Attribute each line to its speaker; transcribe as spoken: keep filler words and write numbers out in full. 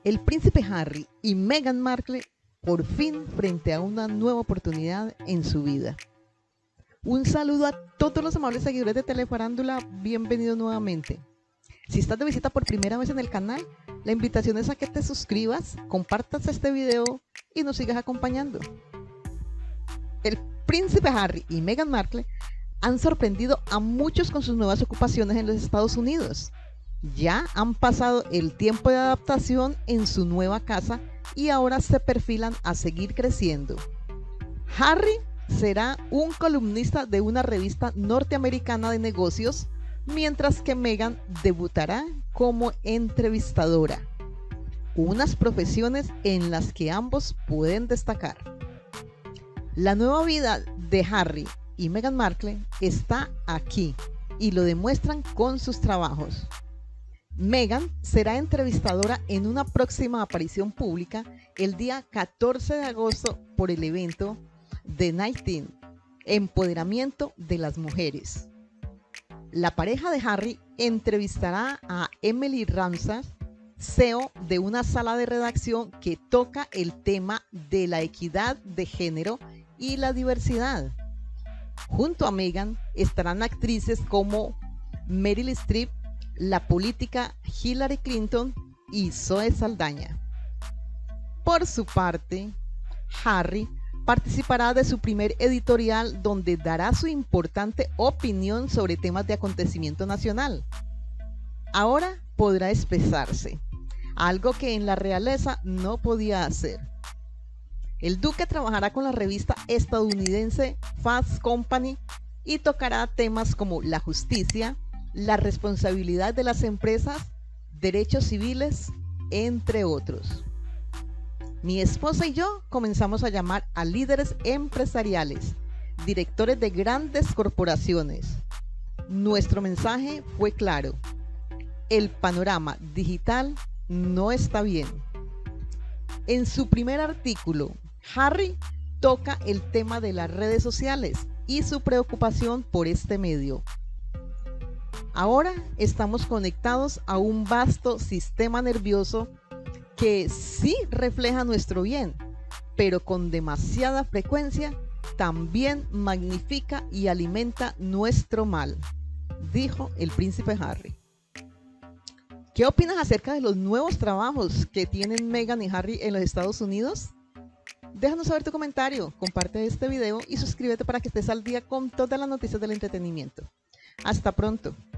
Speaker 1: El príncipe Harry y Meghan Markle por fin frente a una nueva oportunidad en su vida. Un saludo a todos los amables seguidores de Telefarándula, bienvenidos nuevamente. Si estás de visita por primera vez en el canal, la invitación es a que te suscribas, compartas este video y nos sigas acompañando. El príncipe Harry y Meghan Markle han sorprendido a muchos con sus nuevas ocupaciones en los Estados Unidos. Ya han pasado el tiempo de adaptación en su nueva casa y ahora se perfilan a seguir creciendo. Harry será un columnista de una revista norteamericana de negocios, mientras que Meghan debutará como entrevistadora. Unas profesiones en las que ambos pueden destacar. La nueva vida de Harry y Meghan Markle está aquí y lo demuestran con sus trabajos. Meghan será entrevistadora en una próxima aparición pública el día catorce de agosto por el evento The diecinueve, Empoderamiento de las Mujeres. La pareja de Harry entrevistará a Emily Ramsay, C E O de una sala de redacción que toca el tema de la equidad de género y la diversidad. Junto a Meghan estarán actrices como Meryl Streep, la política Hillary Clinton y Zoe Saldaña. Por su parte, Harry participará de su primer editorial donde dará su importante opinión sobre temas de acontecimiento nacional. Ahora podrá expresarse, algo que en la realeza no podía hacer. El duque trabajará con la revista estadounidense Fast Company y tocará temas como la justicia, la responsabilidad de las empresas, derechos civiles, entre otros. Mi esposa y yo comenzamos a llamar a líderes empresariales, directores de grandes corporaciones. Nuestro mensaje fue claro: el panorama digital no está bien. En su primer artículo, Harry toca el tema de las redes sociales y su preocupación por este medio. Ahora estamos conectados a un vasto sistema nervioso que sí refleja nuestro bien, pero con demasiada frecuencia también magnifica y alimenta nuestro mal, dijo el príncipe Harry. ¿Qué opinas acerca de los nuevos trabajos que tienen Meghan y Harry en los Estados Unidos? Déjanos saber tu comentario, comparte este video y suscríbete para que estés al día con todas las noticias del entretenimiento. Hasta pronto.